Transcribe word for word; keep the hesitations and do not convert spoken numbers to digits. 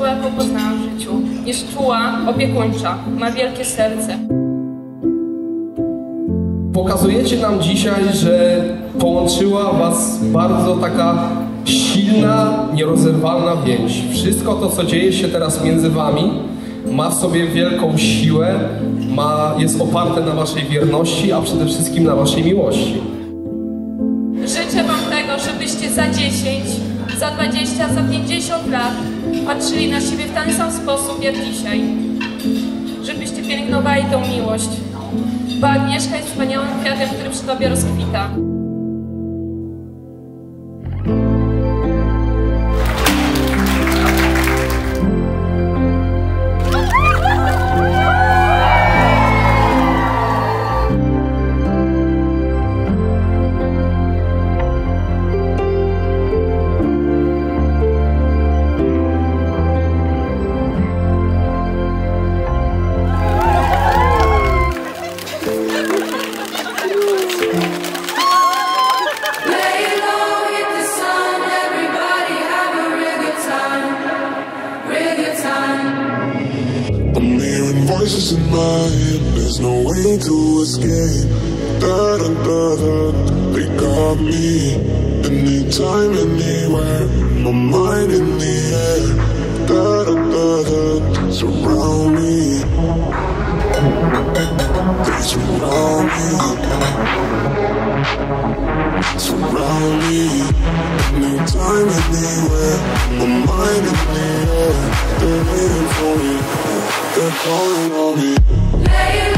osobą, jaką poznałam w życiu. Jest czuła, opiekuńcza, ma wielkie serce. Pokazujecie nam dzisiaj, że połączyła was bardzo taka silna, nierozerwalna więź. Wszystko to, co dzieje się teraz między wami, ma w sobie wielką siłę, ma, jest oparte na waszej wierności, a przede wszystkim na waszej miłości. Życzę wam tego, żebyście za dziesięć, za dwadzieścia, za pięćdziesiąt lat patrzyli na siebie w ten sam sposób jak dzisiaj. Żebyście pielęgnowali tą miłość, bo Agnieszka jest wspaniałym kwiatem, który przy tobie rozkwita. Voices in my head, there's no way to escape. Da da da da, they got me. Anytime, anywhere, my mind in the air. Da da da da, surround me. They surround me. Surround me. Anytime, anywhere, my mind in the air. They're waiting for me. They're calling on me.